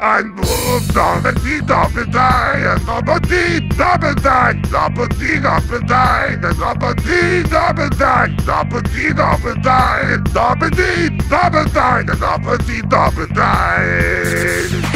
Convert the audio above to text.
Ein Doppeltee, Doppeltei, Doppeltee, Doppeltei, Doppeltee, Doppeltei, Doppeltee, Doppeltei, Doppeltee, Doppeltei, Doppeltee, Doppeltei, Doppeltee, Doppeltei.